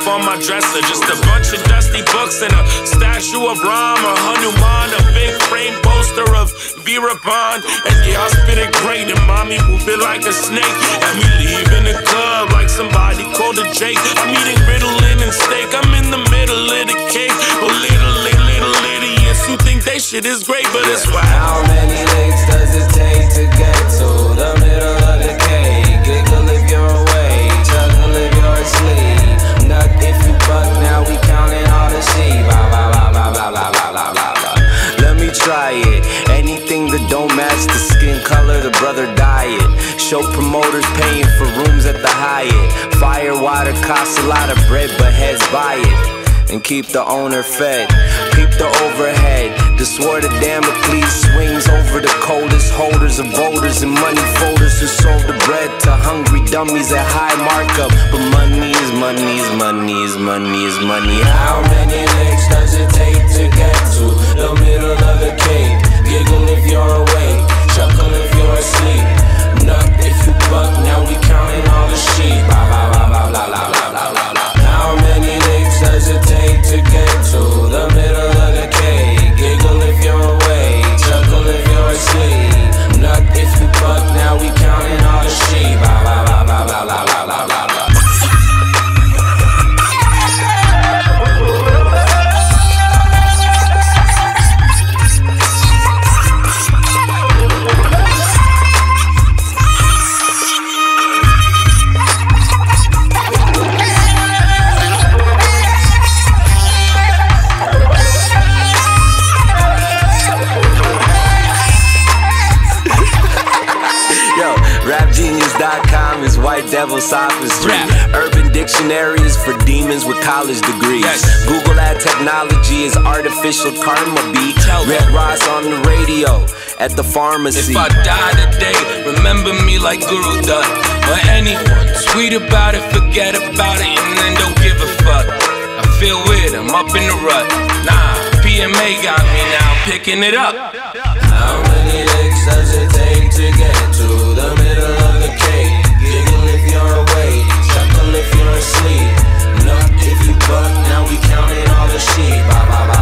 on my dresser. Just a bunch of dusty books and a statue of Rama, Hanuman, a big frame poster of Veerappan. And yeah, I spit it great and mommy move it like a snake. And we leave in the club like somebody called a Jake. I'm eating Ritalin and steak, I'm in the middle of the cake. Oh, little idiots who think they shit is great, but it's wild. How many licks does it take to get to the middle of the cake? Giggle if you're awake, chuckle if you're asleep. Nut if you buck, now we counting all the sheep. Blah, blah, blah, blah, blah, blah, blah, blah, blah, blah. Let me try it. Anything that don't match the skin color, the brother diet. Show promoters paying for rooms at the Hyatt. Fire water costs a lot of bread, but heads buy it. And keep the owner fed. Peep the overhead. The sword of Damocles swings over the coldest holders of voters and money folders who sold the bread to hungry dummies at high markup. But money is money is money is money is money. How many licks does it take to get to the middle of the cake? Giggle if you're awake, chuckle if you're asleep. Nut if you buck, now we counting all the sheep. Blah blah blah blah blah blah blah blah blah. How many licks does it take to get to the middle of the cake? Giggle if you're awake, chuckle if you're asleep. Nut if you buck, now we counting all the sheep. Blah blah blah blah blah blah blah blah blah blah. RapGenius.com is white devil sophistry. Urban Dictionary is for demons with college degrees. Google Ad Technology is artificial karma beat. Red Ross on the radio at the pharmacy. If I die today, remember me like Guru Dutt. Or anyone, tweet about it, forget about it, and then don't give a fuck. I feel weird, I'm up in the rut. Nah, PMA got me now, picking it up. How many licks does it take to get to the middle of the cake? Giggle if you're awake, chuckle if you're asleep. Nut if you buck, now we counting all the sheep. Blah, blah, blah.